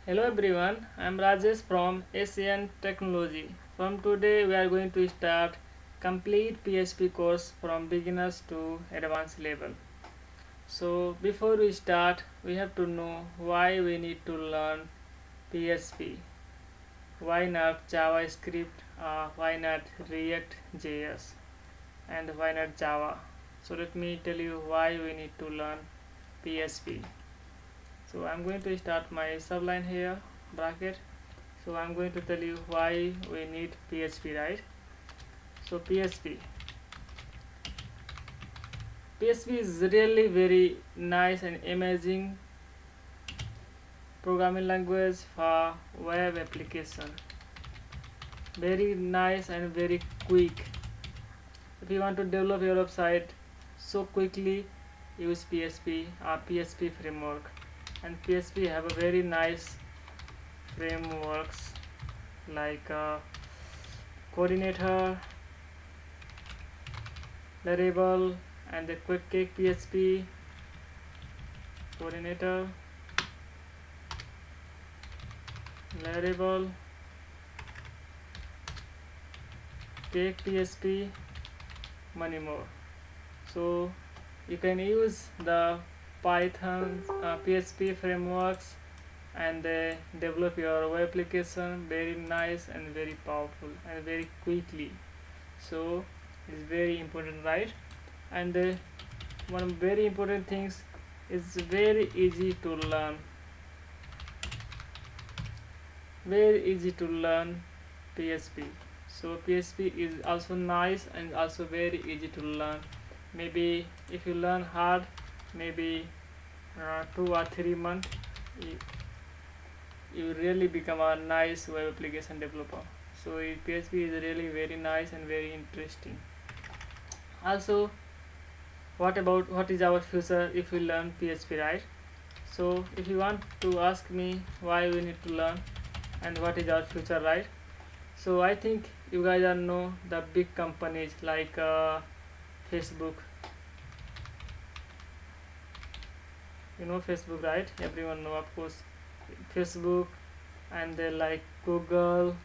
Hello everyone, I am Rajesh from Asian Technology. From today we are going to start complete PHP course from beginners to advanced level. So before we start, we have to know why we need to learn PHP. Why not JavaScript? Why not React JS? And why not Java? So let me tell you why we need to learn PHP. So I'm going to start my subline here, bracket. So I'm going to tell you why we need PHP, right? So PHP is really very nice and amazing programming language for web application. Very nice and very quick. If you want to develop your website so quickly, use PHP or PHP framework. And PHP have a very nice frameworks like coordinator, Laravel, and the quick cake PHP, coordinator, Laravel, cake PHP, many more. So you can use the Python PHP frameworks and develop your web application very nice and very powerful and very quickly. So it's very important, right? And one very important things is very easy to learn, very easy to learn PHP. So PHP is also nice and also very easy to learn. Maybe if you learn hard, maybe 2 or 3 months, you really become a nice web application developer. So PHP is really very nice and very interesting. Also, what is our future if we learn PHP, right? So if you want to ask me why we need to learn and what is our future, right? So I think you guys are know the big companies like Facebook. You know Facebook, right? Everyone know, of course, Facebook, and they like Google,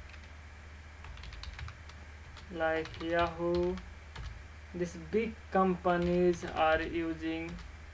like Yahoo. These big companies are using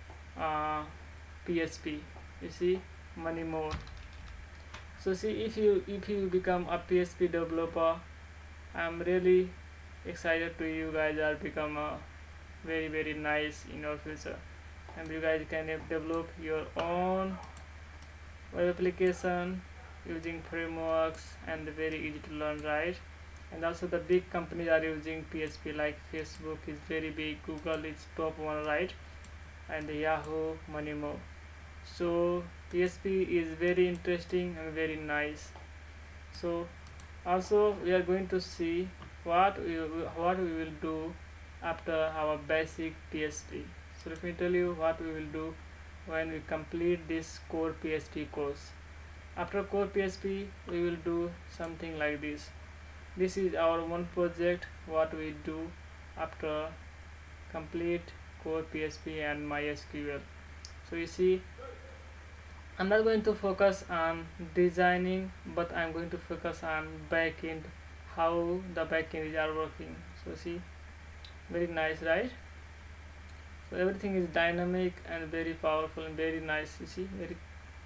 PHP. You see, many more. So see, if you become a PHP developer, I'm really excited to you guys are become a very nice in your future, and you guys can develop your own web application using frameworks and very easy to learn, right? And also the big companies are using PHP, like Facebook is very big, Google is top one, right? And Yahoo, many more. So PHP is very interesting and very nice. So also we are going to see what we will do after our basic PHP. So let me tell you what we will do when we complete this core PHP course. After core PHP, we will do something like this. This is our one project what we do after complete core PHP and MySQL. So you see, I'm not going to focus on designing, but I'm going to focus on backend, how the backend are working. So see, very nice, right? So everything is dynamic and very powerful and very nice. You see, very.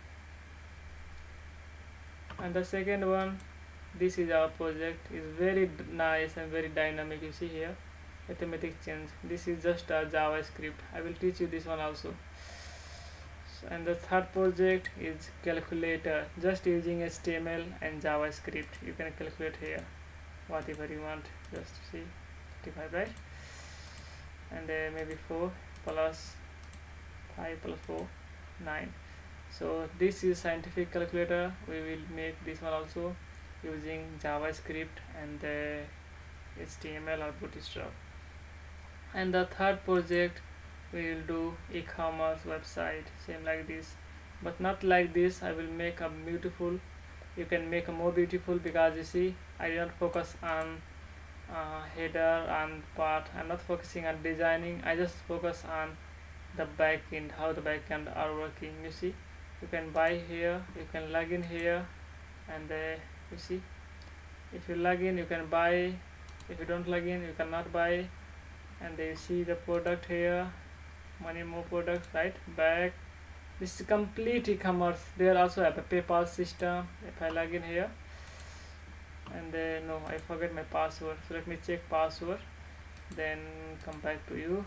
And the second one, this is our project, is very nice and very dynamic. You see here, automatic change. This is just a JavaScript. I will teach you this one also. And the third project is calculator, just using HTML and JavaScript you can calculate here whatever you want. Just see 55, right? And maybe 4 plus 5 plus 4 9. So this is scientific calculator. We will make this one also using JavaScript and HTML or bootstrap. And the third project, we will do e-commerce website, same like this, but not like this. I will make a beautiful, you can make a more beautiful, because you see I don't focus on header and part. I'm not focusing on designing, I just focus on the backend, how the backend are working. You see, you can buy here, you can log in here, and you see, if you log in you can buy, if you don't log in you cannot buy. And you see the product here, money more products, right? Back, this is complete e-commerce. They also have a PayPal system. If I log in here, and no, I forget my password, so let me check password, then come back to you.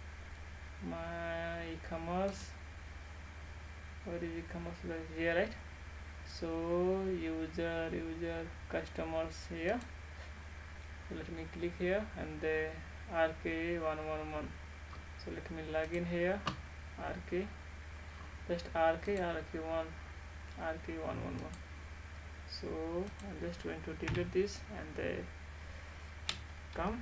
My e-commerce, what is e-commerce here, right? So user customers here, so let me click here, and the RK111, so let me log in here, RK, just RK1, RK111. So I'm just going to delete this and come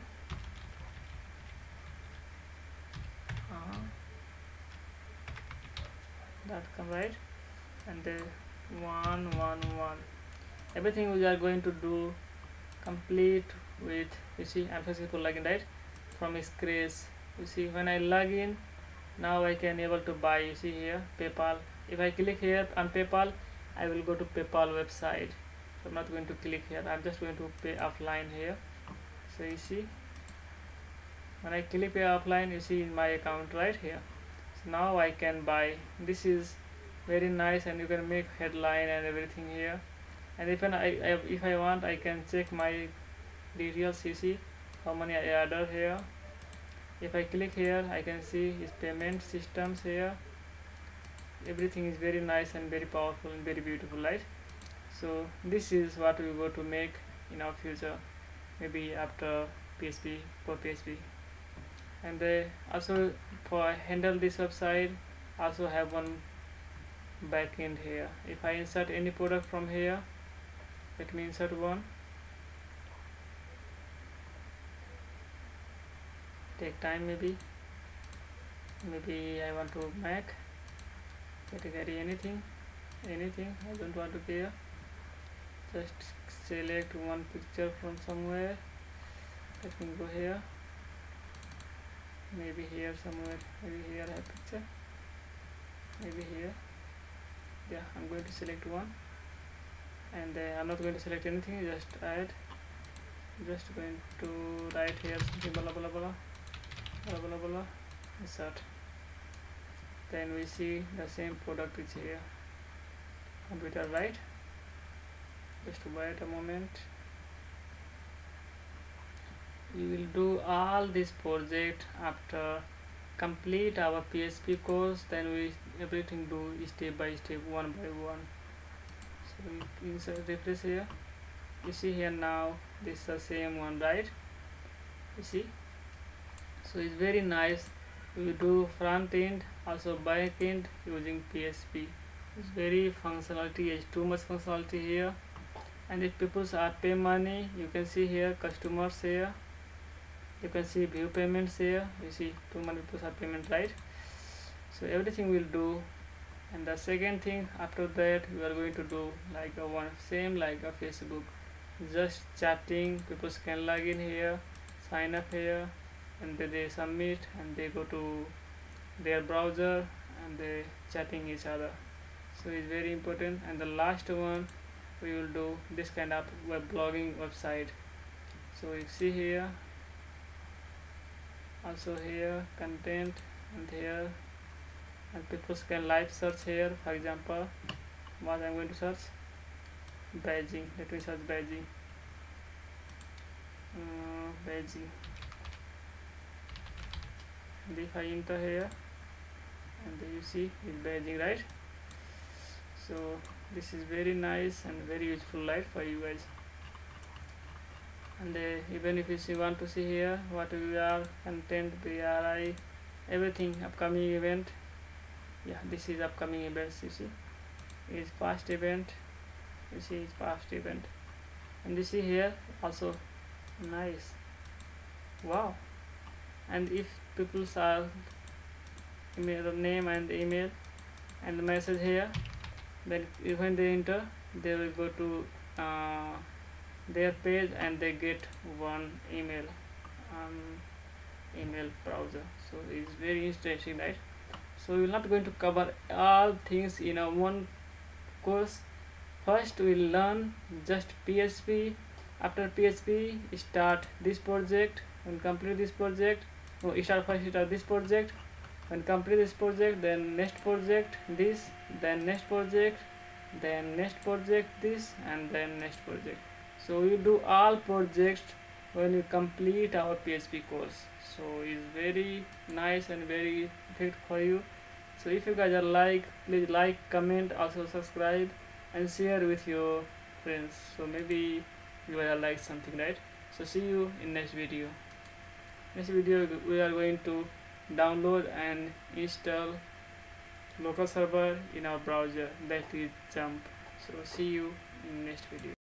that come, right? And 111, everything we are going to do complete with, you see, I'm successful login, right, from scratch. You see, when I log in, now I can able to buy. You see here PayPal, if I click here on PayPal, I will go to PayPal website. So I'm not going to click here, I'm just going to pay offline here. So you see, when I click pay offline, you see in my account right here. So now I can buy. This is very nice, and you can make headline and everything here. And if I want, I can check my details. You see how many I order here. If I click here, I can see his payment systems here. Everything is very nice and very powerful and very beautiful, right? So this is what we go to make in our future, maybe after PHP, for PHP. And also for handle this website, also have one backend here. If I insert any product from here, let me insert one. Take time, maybe I want to make category anything, I don't want to care. Just select one picture from somewhere. Let me go here, maybe here somewhere, maybe here I have picture, maybe here. Yeah, I'm going to select one, and I'm not going to select anything, just add, just going to write here something blah blah blah blah blah blah, insert. Then we see the same product is here, computer, right? Just wait a moment. We will do all this project after complete our PHP course, then we everything do step by step, one by one. So we insert, refresh here. You see here now this is the same one, right? You see, so it's very nice. We do front end, also back end using PHP. It's very functionality, is too much functionality here. And if people are pay money, you can see here customers here, you can see view payments here. You see too many people are payment, right? So everything will do. And the second thing, after that we are going to do like a one same like a Facebook, just chatting. People can log in here, sign up here, and then they submit, and they go to their browser and they chatting each other. So it's very important. And the last one, we will do this kind of web blogging website. So you see here, also here content, and here, and people can live search here. For example, what I'm going to search, Beijing. Let me search Beijing. Beijing. And if I enter here, and you see it's Beijing, right? So this is very nice and very useful, right, for you guys. And even if you want to see here what we are, content, BRI, everything, upcoming event. Yeah, this is upcoming events. You see is past event, you see it's past event. And you see here also nice, wow. And if people are email, the name and the email and the message here, then when they enter, they will go to their page and they get one email email browser. So it's very interesting, right? So we're not going to cover all things in a one course. First we'll learn just PHP. After PHP, start this project. When complete this project, no, start this project. When complete this project, then next project this, then next project, then next project this, and then next project. So we do all projects when we complete our PHP course. So it's very nice and very perfect for you. So if you guys are like, please like, comment, also subscribe and share with your friends. So maybe you guys are like something, right? So see you in next video. Next video we are going to download and install local server in our browser, that is jump. So see you in next video.